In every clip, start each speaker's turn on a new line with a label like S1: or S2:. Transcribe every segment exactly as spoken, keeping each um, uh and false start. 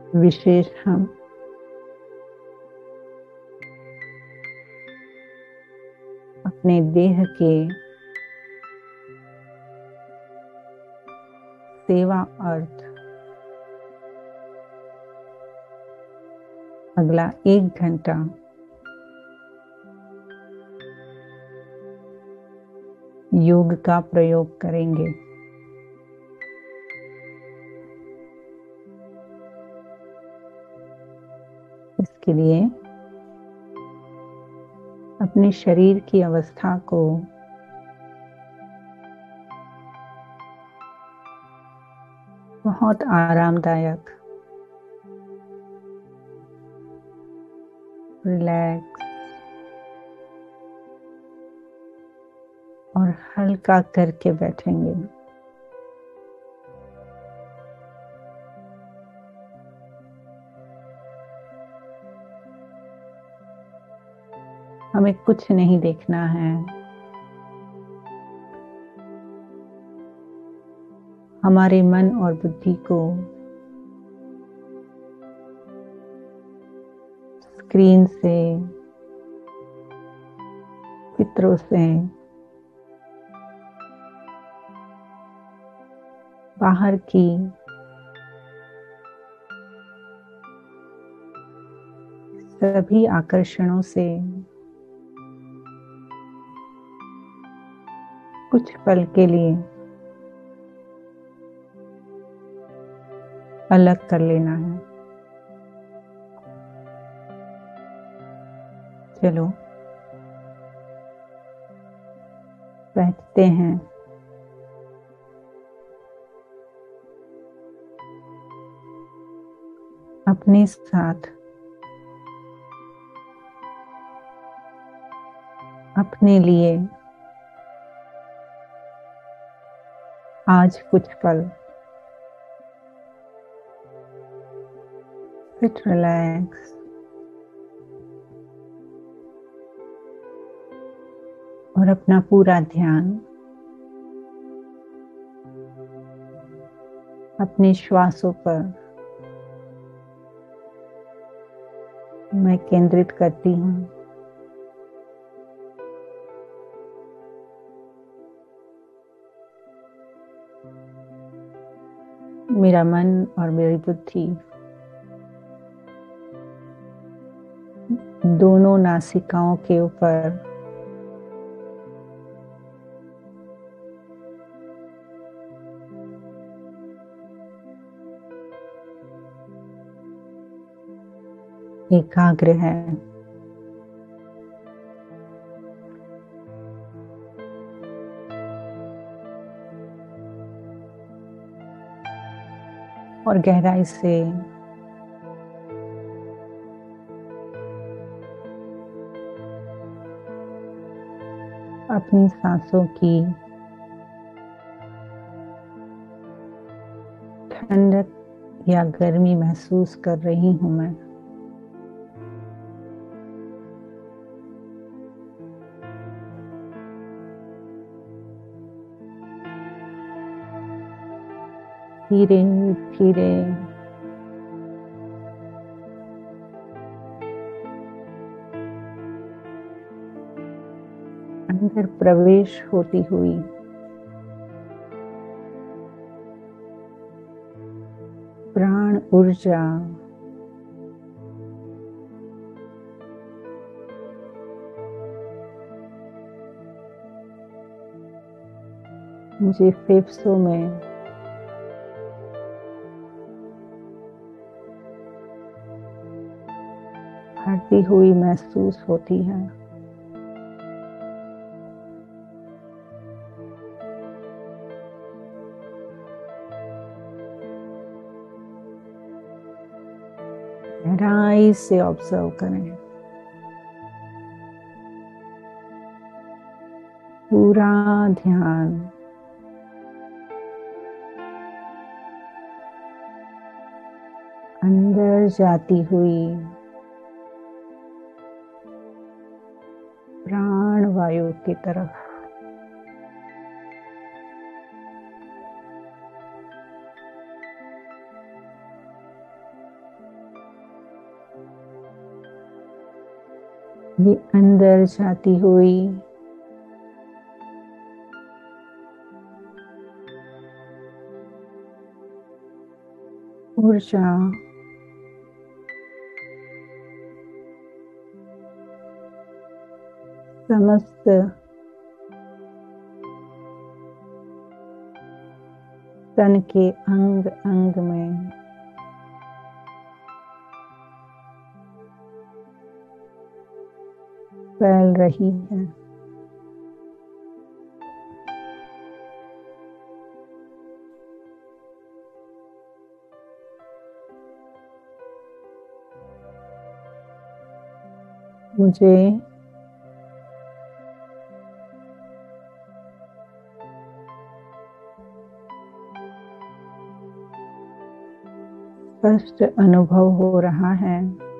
S1: विशेष हम अपने देह के सेवा अर्थ अगला एक घंटा योग का प्रयोग करेंगे। इसके लिए अपने शरीर की अवस्था को बहुत आरामदायक, रिलैक्स और हल्का करके बैठेंगे। हमें कुछ नहीं देखना है, हमारे मन और बुद्धि को स्क्रीन से, चित्रों से बाहर की सभी आकर्षणों से कुछ पल के लिए अलग कर लेना है। चलो बैठते हैं। अपने साथ अपने लिए आज कुछ पल सिट रिलैक्स और अपना पूरा ध्यान अपने श्वासों पर मैं केंद्रित करती हूँ। मेरा मन और मेरी बुद्धि दोनों नासिकाओं के ऊपर एकाग्र है। और गहराई से अपनी सांसों की ठंडक या गर्मी महसूस कर रही हूं मैं। धीरे धीरे अंदर प्रवेश होती हुई प्राण ऊर्जा मुझे फेफड़ों में भरती हुई महसूस होती है। गहराई से ऑब्जर्व करें। पूरा ध्यान अंदर जाती हुई प्राण वायु की तरफ। ये अंदर जाती हुई ऊर्जा समस्त तन के अंग अंग में फैल रही है। मुझे स्पष्ट अनुभव हो रहा है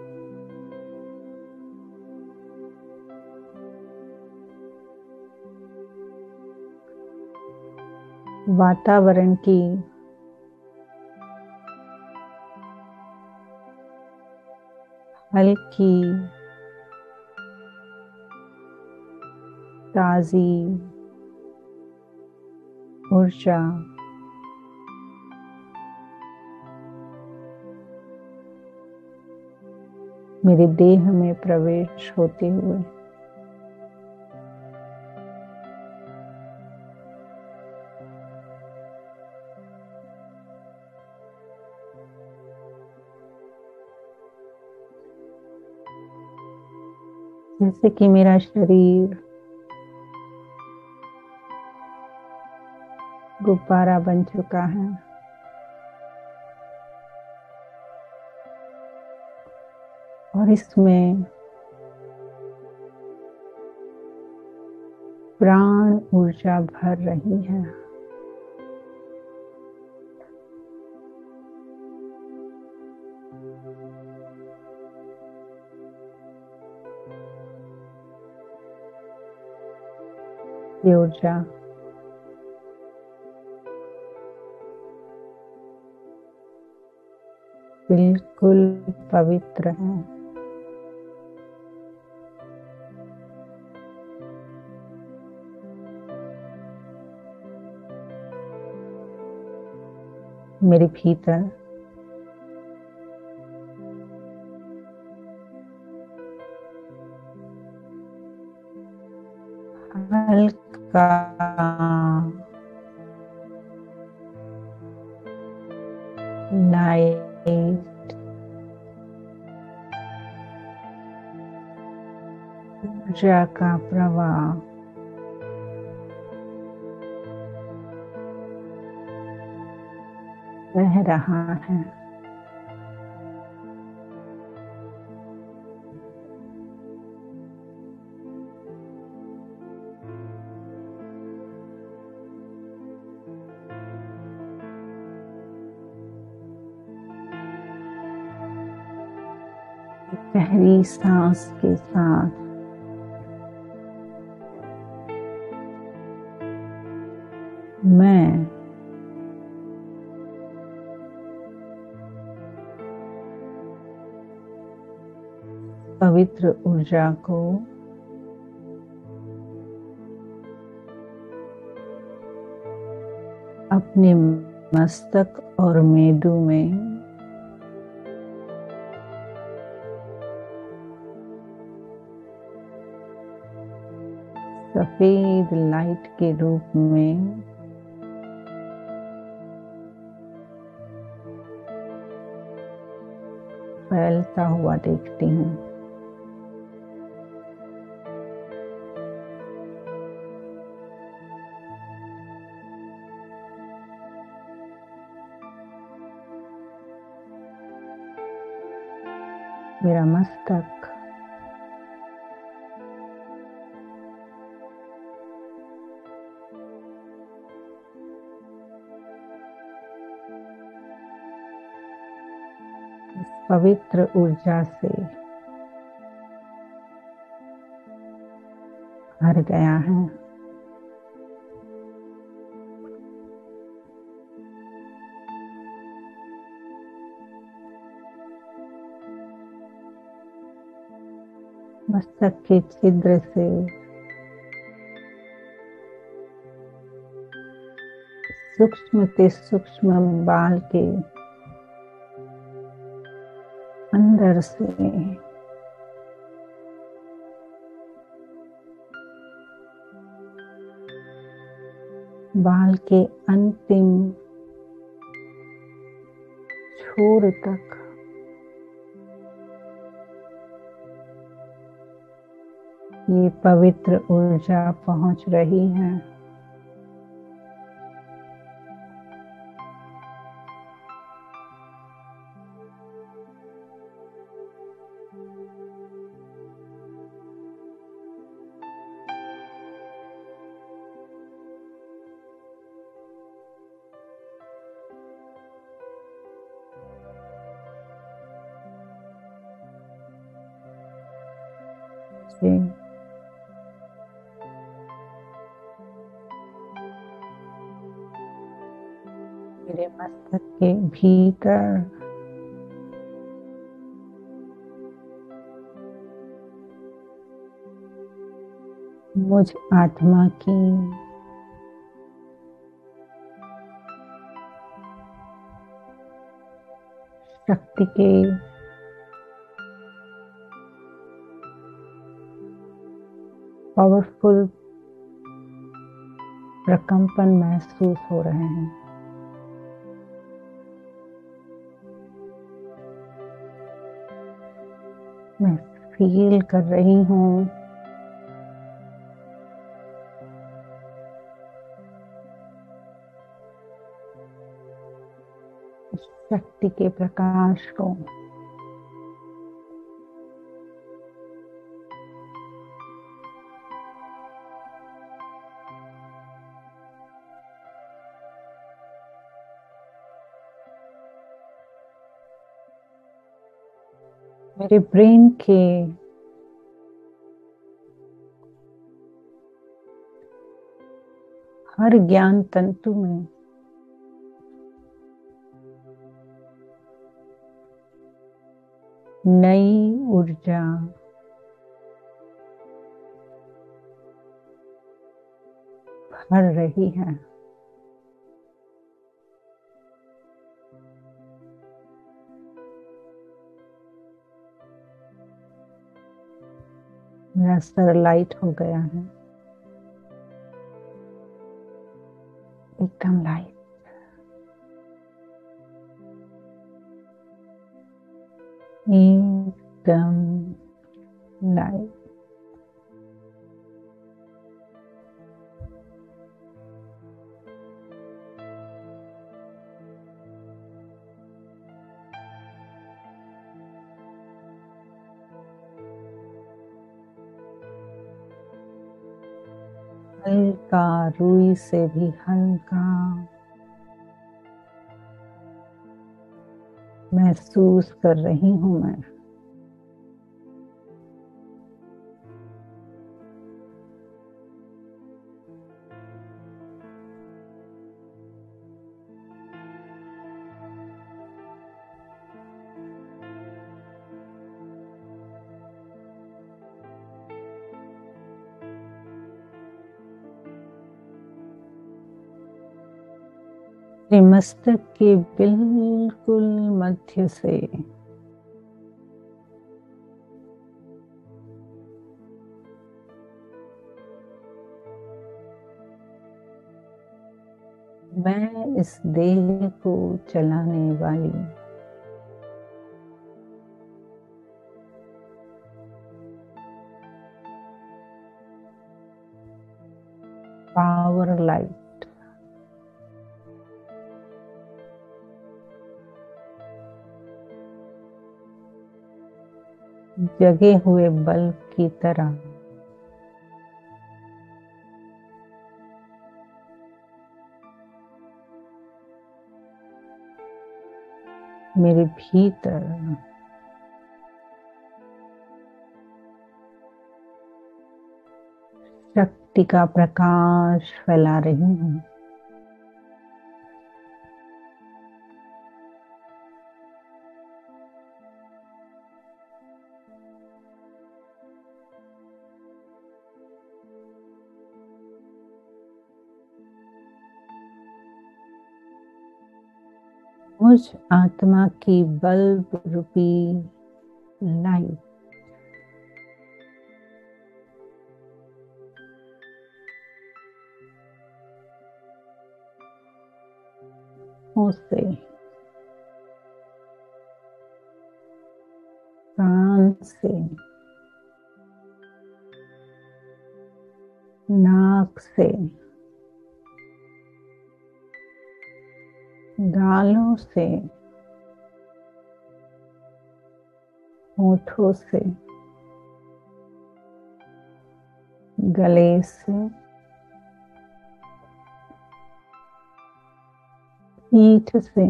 S1: वातावरण की हल्की ताजी ऊर्जा मेरे देह में प्रवेश होते हुए जैसे कि मेरा शरीर गुब्बारा बन चुका है, और इसमें प्राण ऊर्जा भर रही है। ये ऊर्जा बिल्कुल पवित्र है। मेरे भीतर हल्का लाइट ऊर्जा का प्रवाह बह रहा है। गहरी सांस के साथ मैं पवित्र ऊर्जा को अपने मस्तक और मेदु में सफेद लाइट के रूप में फैलता हुआ देखती हूँ। मेरा मस्तक इस पवित्र ऊर्जा से भर गया है। मस्तक के छिद्र से सूक्ष्म से सूक्ष्म बाल के अंदर से बाल के अंतिम छोर तक ये पवित्र ऊर्जा पहुंच रही है। से मेरे मस्तक के भीतर मुझ आत्मा की शक्ति के पावरफुल प्रकंपन महसूस हो रहे हैं। मैं फील कर रही हूँ शक्ति के प्रकाश को। मेरे ब्रेन के हर ज्ञान तंतु में नई ऊर्जा भर रही है। मेरा सर लाइट हो गया है, एकदम लाइट। एकदम लाइट। हल्का, रुई से भी हल्का महसूस कर रही हूँ मैं। मेरे मस्तक के बिल्कुल मध्य से मैं इस देह को चलाने वाली पावर लाइट जगे हुए बल्ब की तरह मेरे भीतर शक्ति का प्रकाश फैला रही हूँ। मुझ आत्मा की बल्ब रूपी लाइट से कान से नाक से गालों से होठों से गले से पीठ से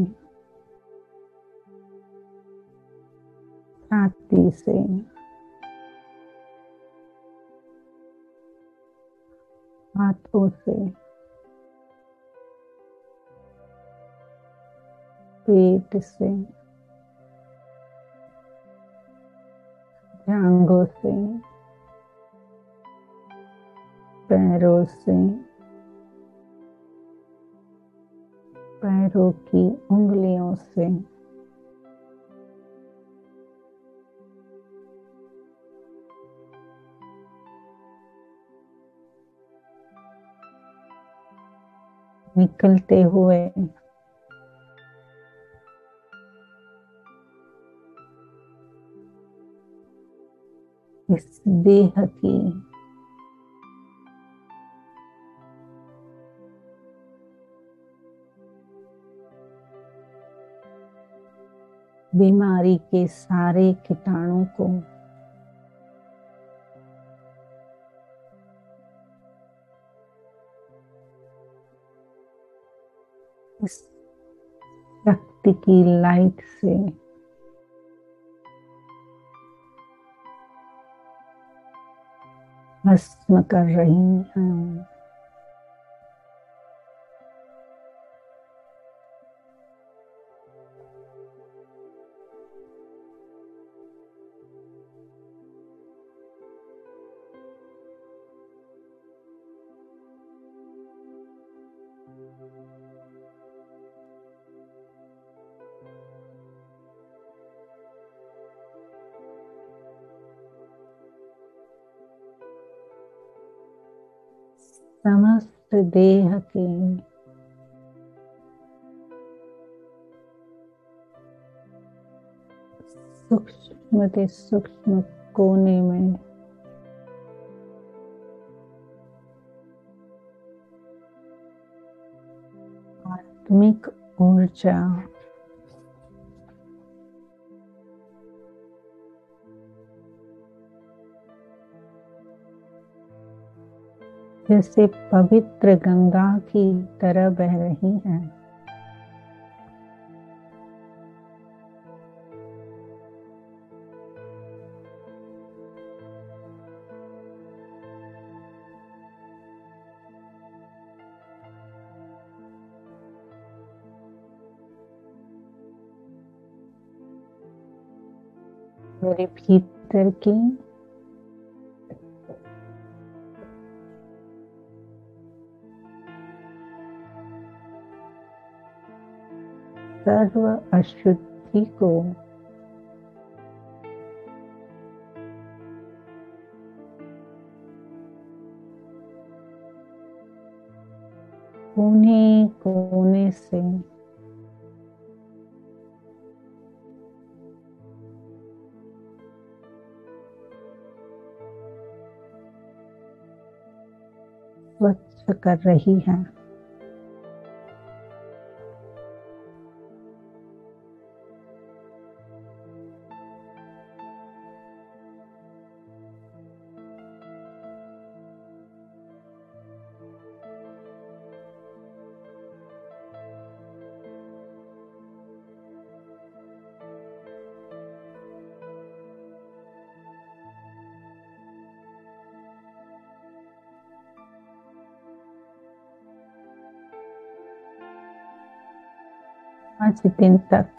S1: छाती से हाथों से पेट से जांघों से पैरों से पैरों की उंगलियों से निकलते हुए इस देह की बीमारी के सारे कीटाणु को इस शक्ति की लाइट से भस्म कर रही हैं। समस्त देह के सूक्ष्म से सूक्ष्म कोने में आत्मिक ऊर्जा जैसे पवित्र गंगा की तरह बह रही है। मेरे भीतर की सर्व अशुद्धि को कोने कोने से स्वच्छ कर रही है। पांच दिन तक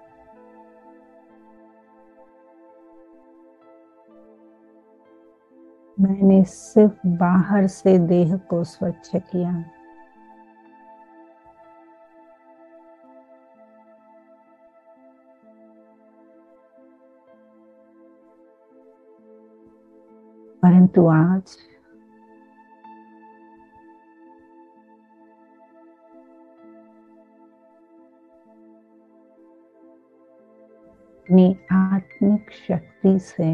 S1: मैंने सिर्फ बाहर से देह को स्वच्छ किया। परंतु आज अपनी आत्मिक शक्ति से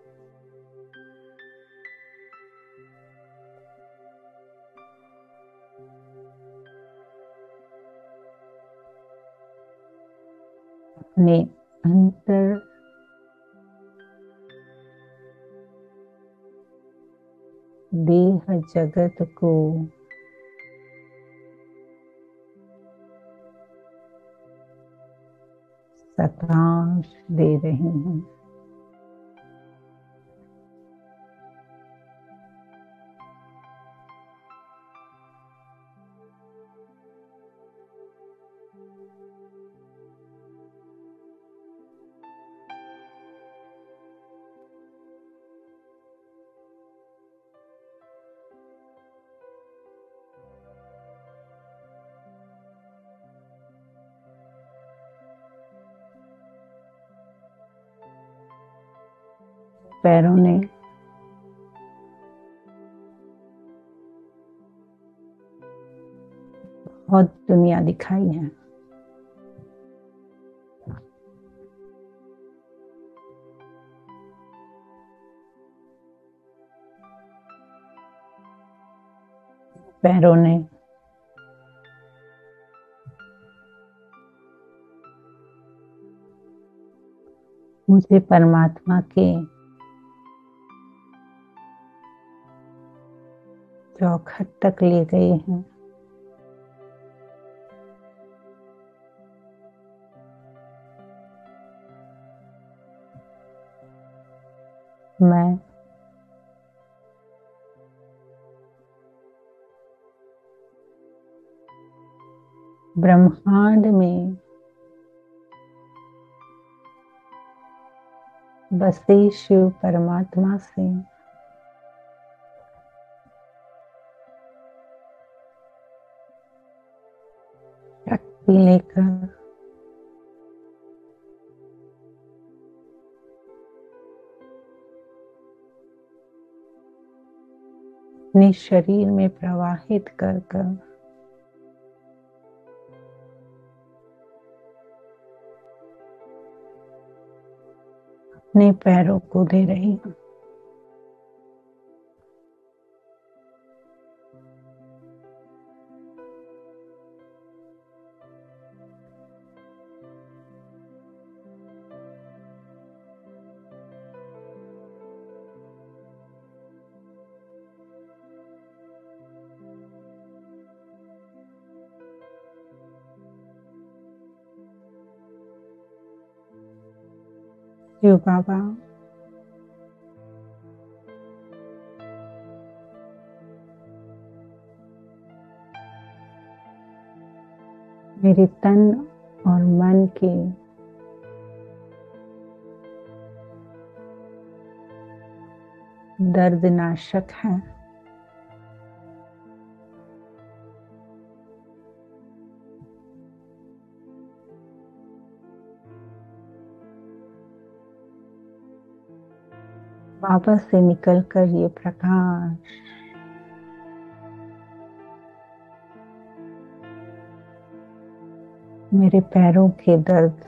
S1: अपने अंतर देह जगत को सारांश दे रही हूँ। पैरों ने बहुत दुनिया दिखाई है। पैरों ने मुझे परमात्मा के चौखट तक ले गए हैं। मैं ब्रह्मांड में बसे शिव परमात्मा से शक्ति लेकर अपने शरीर में प्रवाहित कर कर अपने पैरों को दे रही हूँ। शिव बाबा, मेरे तन और मन के दर्दनाशक है। बाबा से निकलकर ये प्रकाश मेरे पैरों के दर्द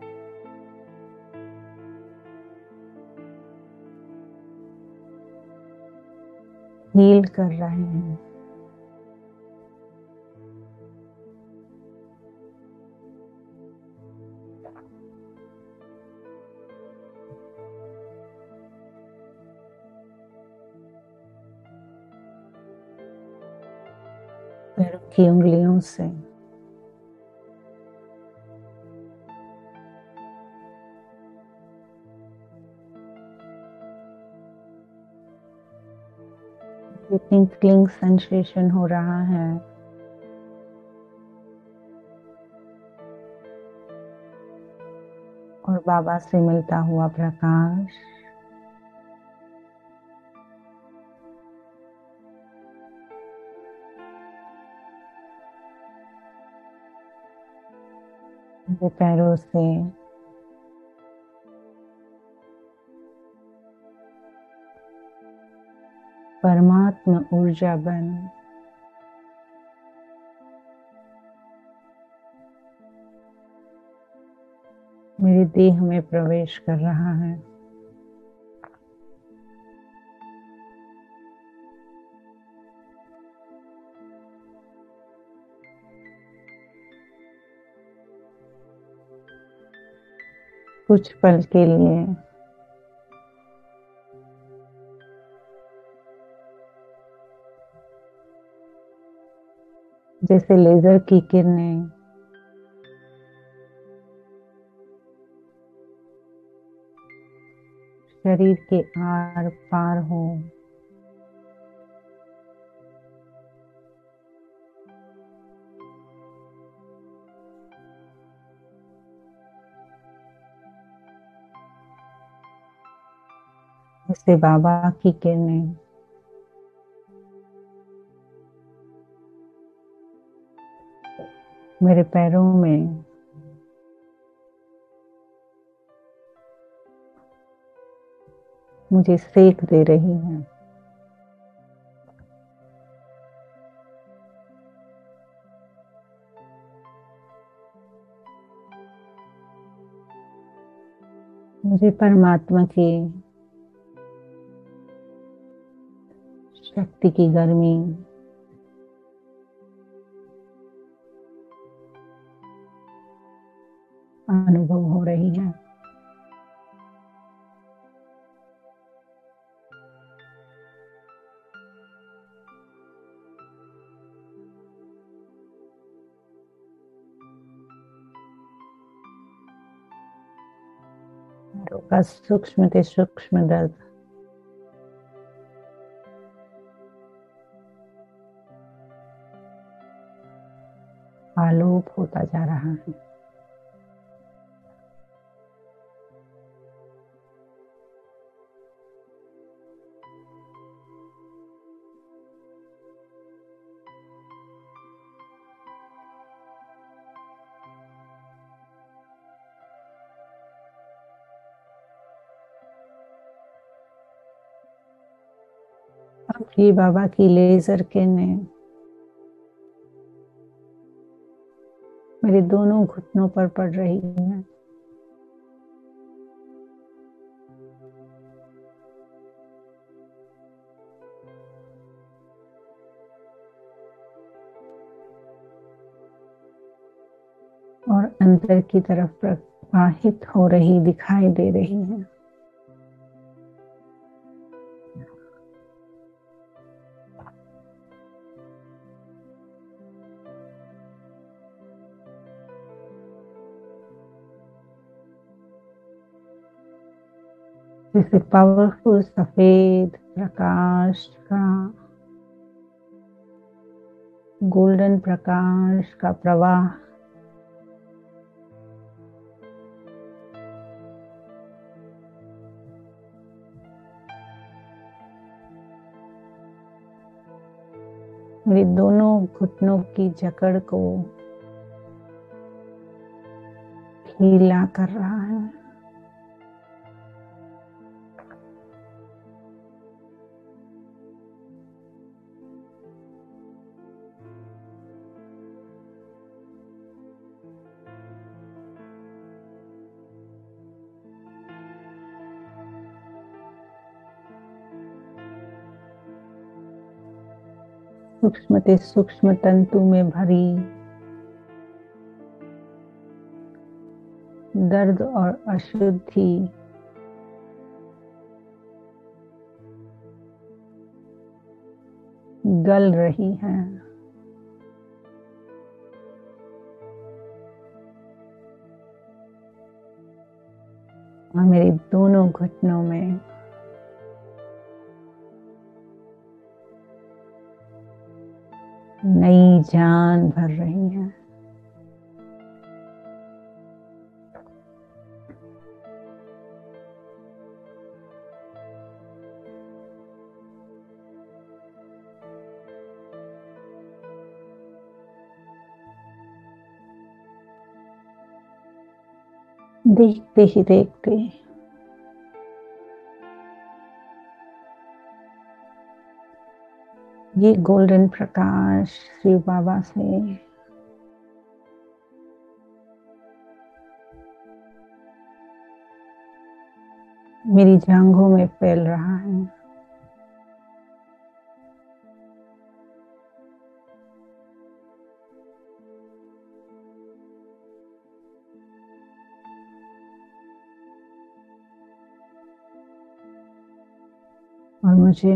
S1: हील कर रहे हैं। पैरों की उंगलियों से टिंकलिंग सेंसेशन हो रहा है। और बाबा से मिलता हुआ प्रकाश मेरे पैरों से परमात्मा ऊर्जा बन मेरे देह में प्रवेश कर रहा है। कुछ पल के लिए जैसे लेजर की किरणें शरीर के आर पार हो, जैसे बाबा की किरणें मेरे पैरों में मुझे सेक दे रही हैं। मुझे परमात्मा की शक्ति की गर्मी अनुभव हो रही है। का सूक्ष्म से सूक्ष्म दर्द आलोप होता जा रहा है। अब ये बाबा की लेजर किरणें मेरे दोनों घुटनों पर पड़ रही हैं। और अंदर की तरफ प्रवाहित हो रही दिखाई दे रही हैं। जैसे पावरफुल सफेद प्रकाश का गोल्डन प्रकाश का प्रवाह मेरे दोनों घुटनों की जकड़ को ढीला कर रहा है। सूक्ष्म से सूक्ष्म तंतु में भरी दर्द और अशुद्धि गल रही है। और मेरे दोनों घुटनों में नई जान भर रही है। देखते ही देखते ये गोल्डन प्रकाश शिव बाबा से मेरी जांघों में फैल रहा है। और मुझे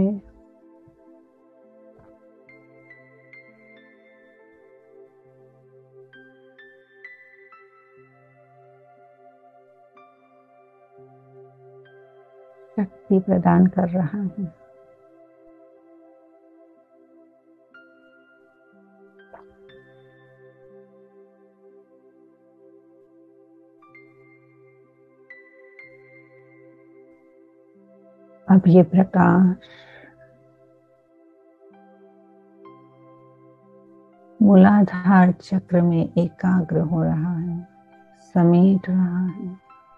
S1: शक्ति प्रदान कर रहा है। अब ये प्रकाश मूलाधार चक्र में एकाग्र हो रहा है, समेट रहा है।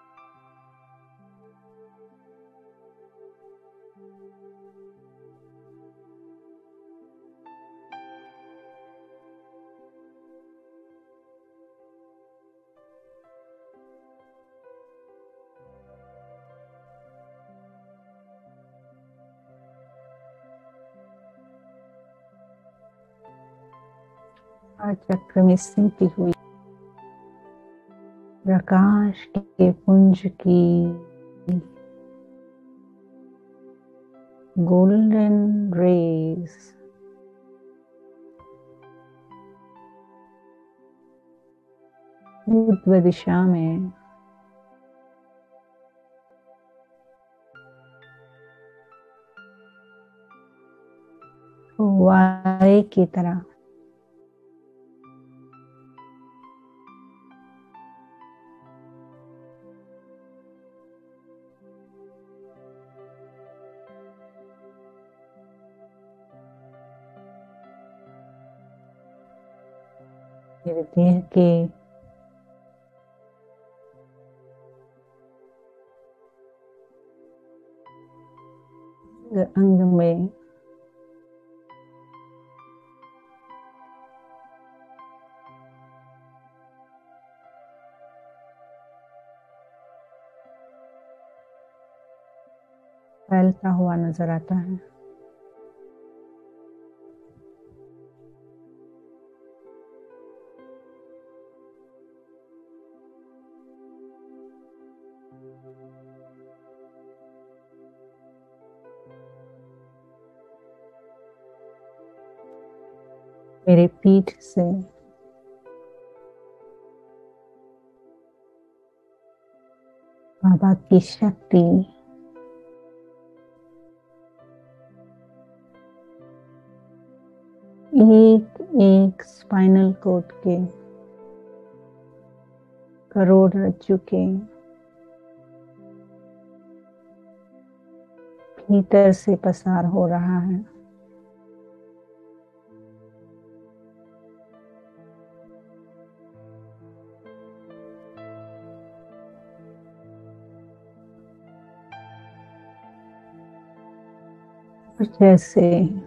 S1: और चक्र में सिमटी हुई प्रकाश के पुंज की गोल्डन रेज ऊर्ध्व दिशा में फुव्वारे की तरह मेरे देह के अंग में फैलता हुआ नजर आता है। मेरे पीठ से बाबा की शक्ति एक एक स्पाइनल कोड के करोड़रज्जु के भीतर से पसार हो रहा है। जैसे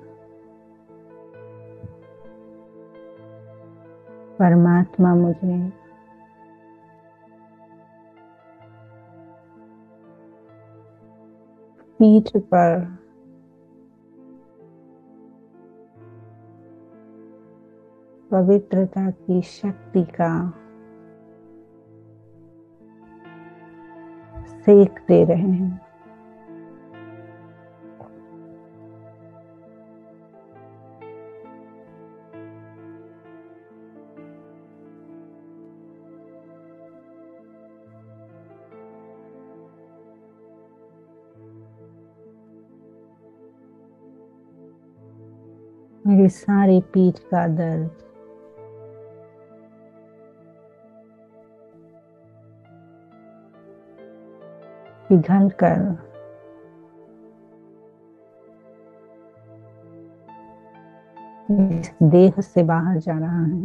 S1: परमात्मा मुझे पीठ पर पवित्रता की शक्ति का सेक दे रहे हैं। मेरी सारी पीठ का दर्द पिघल कर इस देह से बाहर जा रहा है।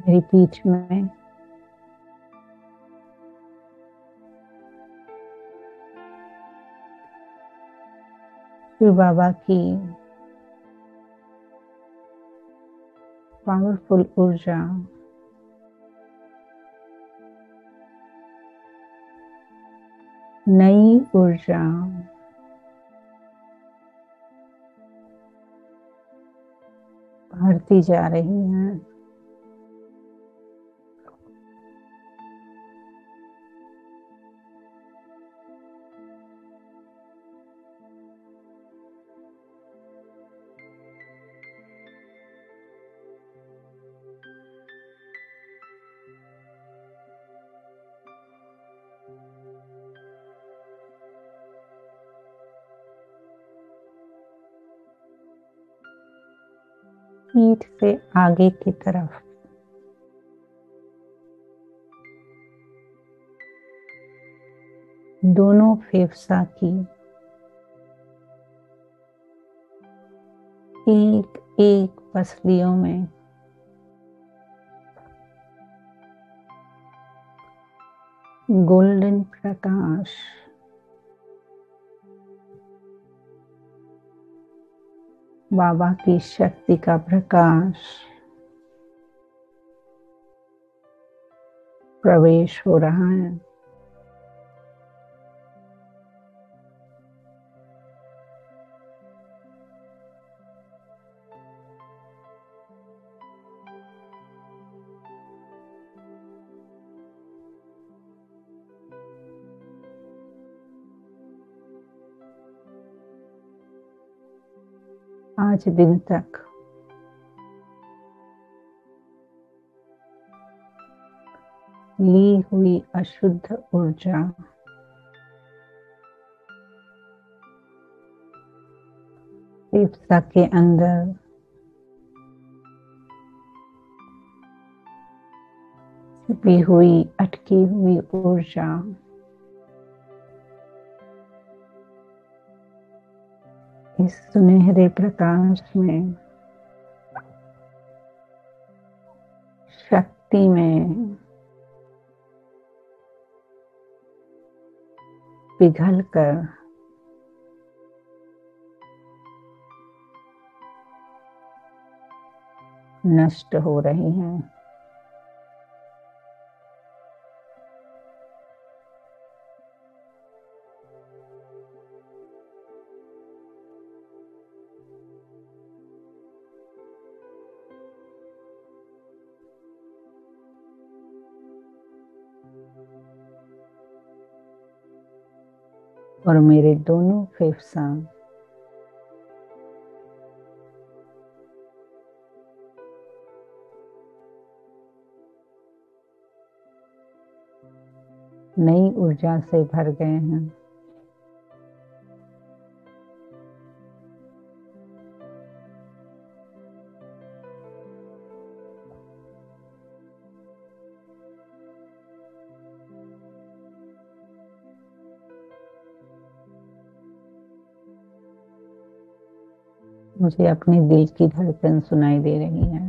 S1: मेरी पीठ में, शिव बाबा की पावरफुल ऊर्जा नई ऊर्जा भरती जा रही है। पीठ से आगे की तरफ दोनों फेफसा की एक एक पसलियों में गोल्डन प्रकाश बाबा की शक्ति का प्रकाश प्रवेश हो रहा है। आज दिन तक ली हुई अशुद्ध ऊर्जा फेफसा के अंदर छिपी हुई अटकी हुई ऊर्जा इस सुनहरे प्रकाश में, शक्ति में पिघल कर नष्ट हो रही हैं। और मेरे दोनों फेफसा नई ऊर्जा से भर गए हैं। मुझे अपने दिल की धड़कन सुनाई दे रही है।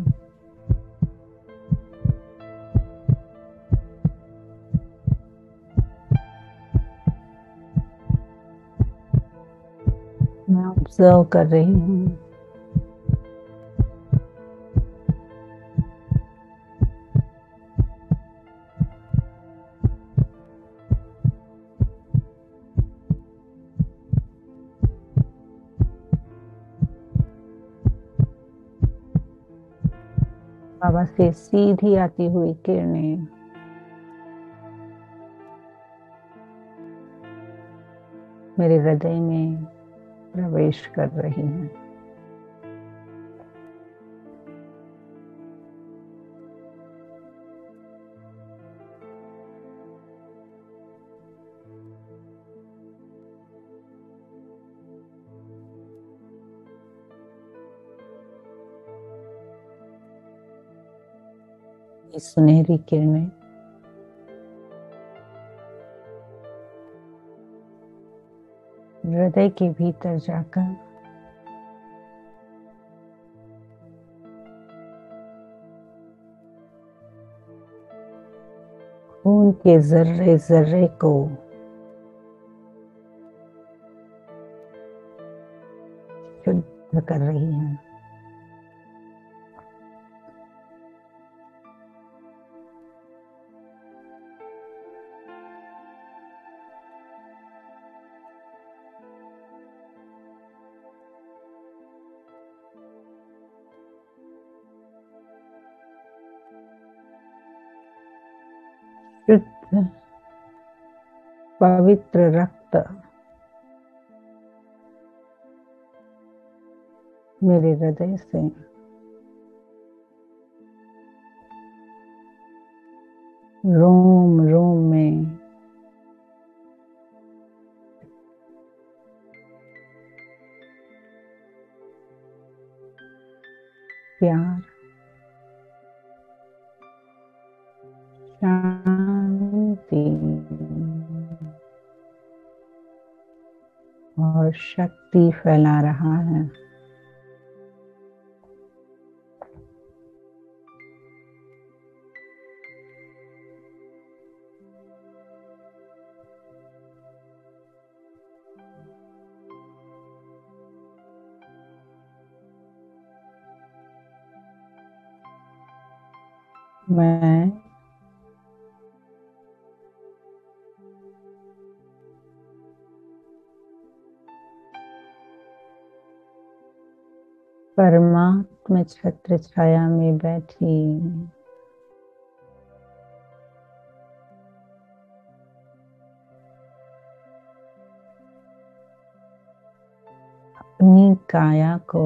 S1: मैं ऑब्जर्व कर रही हूँ। बाबा से सीधी आती हुई किरणें मेरे हृदय में प्रवेश कर रही हैं। ये सुनहरी किरणें हृदय के भीतर जाकर के जर्रे जर्रे को शुद्ध कर रही है। शुद्ध पवित्र रक्त मेरे हृदय से रोम रोम में प्यार, शांति और शक्ति फैला रहा है। मैं परमात्मा छत्र छाया में बैठी अपनी काया को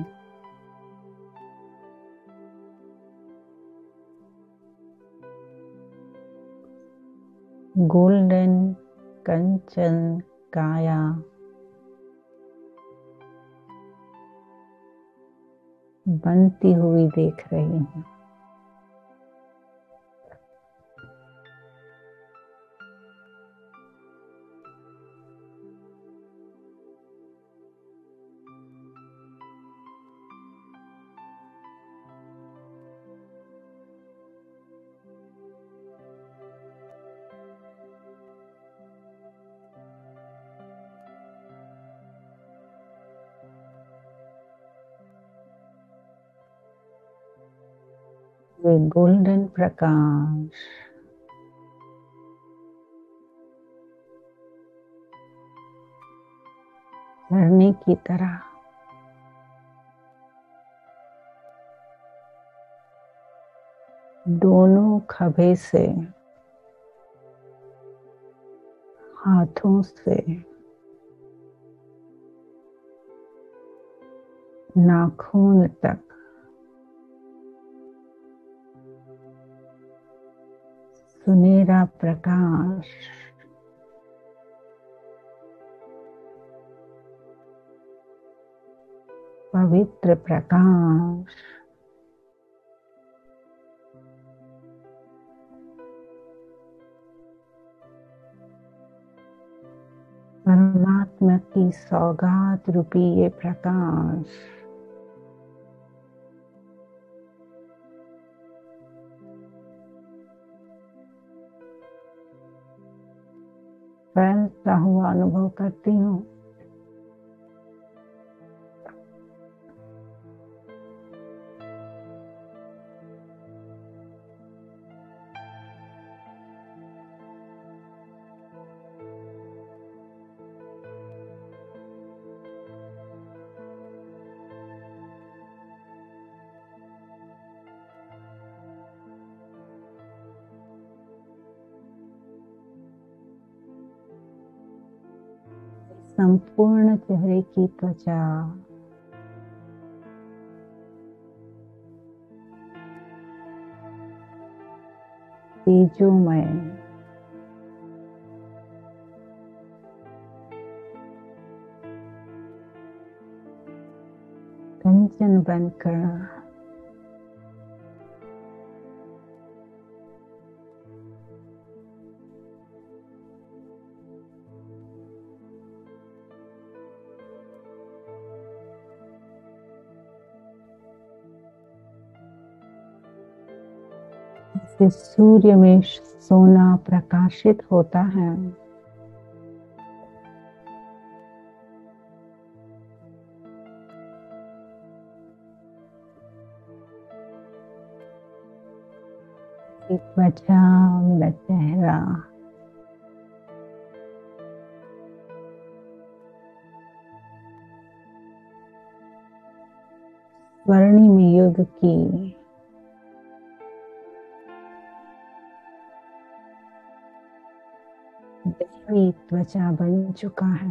S1: गोल्डन कंचन काया बनती हुई देख रही हूँ। वे गोल्डन प्रकाश झरने की तरह दोनों खभे से, हाथों से, नाखून तक सुनहरा प्रकाश पवित्र प्रकाश परमात्मा की सौगात रूपी ये प्रकाश फैलता हुआ अनुभव करती हूँ। संपूर्ण चेहरे की त्वचा तेजोमय कंचन बनकर से सूर्य में सोना प्रकाशित होता है। त्वचा, मेरा चेहरा स्वर्णिम युग की दैवी त्वचा बन चुका है।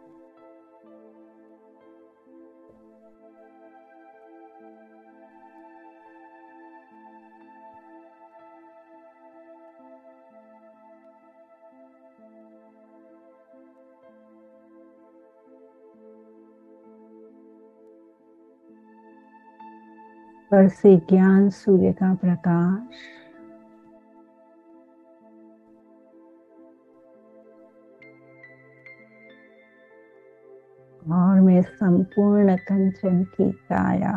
S1: पर से ज्ञान सूर्य का प्रकाश और मैं संपूर्ण कंचन की काया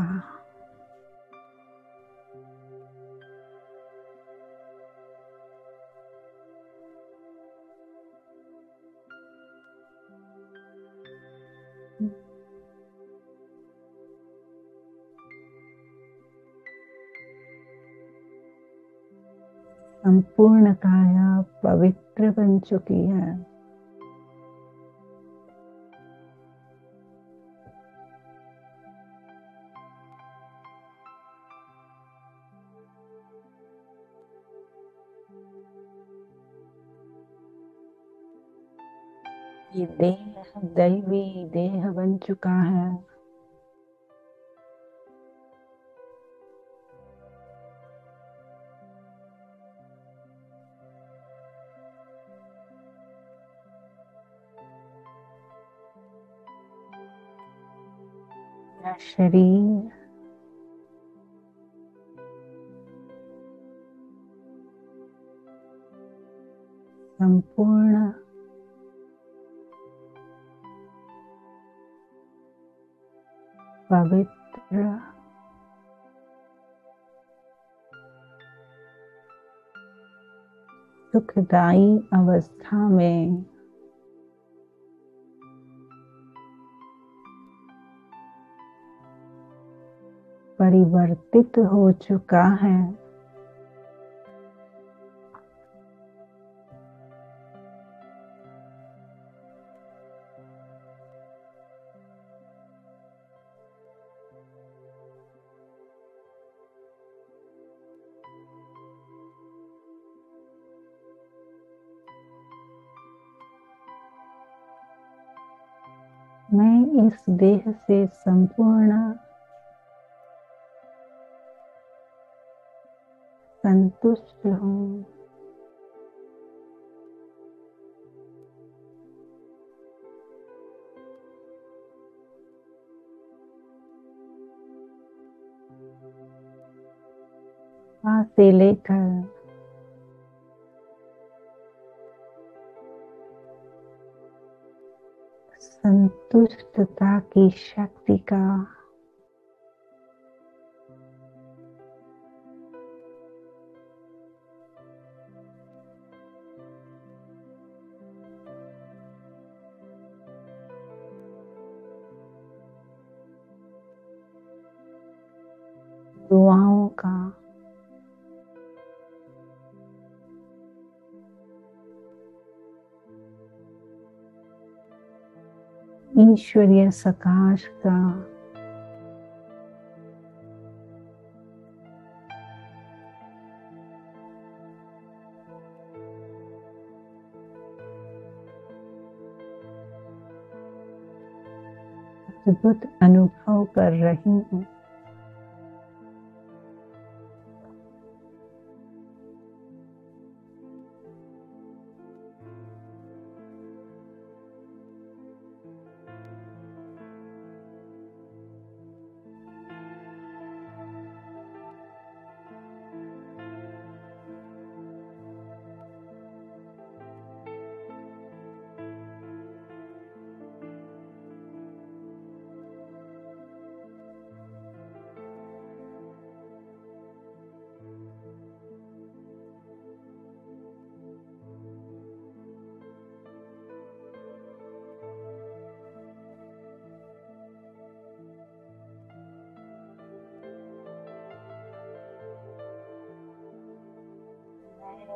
S1: संपूर्ण काया पवित्र बन चुकी है। ये देह दैवी देह बन चुका है। शरीर संपूर्ण पवित्र सुखदायी अवस्था में परिवर्तित हो चुका है। मैं इस देह से संपूर्ण संतुष्ट हूँ। वहाँ से लेकर संतुष्टता की शक्ति का दुआओं का ईश्वरीय सकाश का अद्भुत अनुभव कर रही हूँ।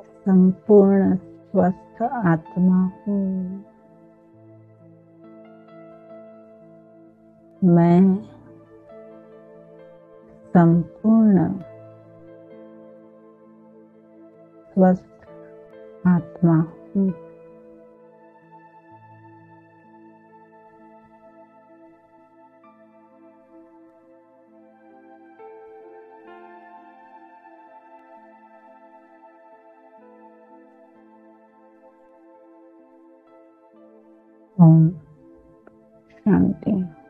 S1: संपूर्ण स्वस्थ आत्मा हूँ। मैं संपूर्ण स्वस्थ आत्मा हूँ। ओम शांति।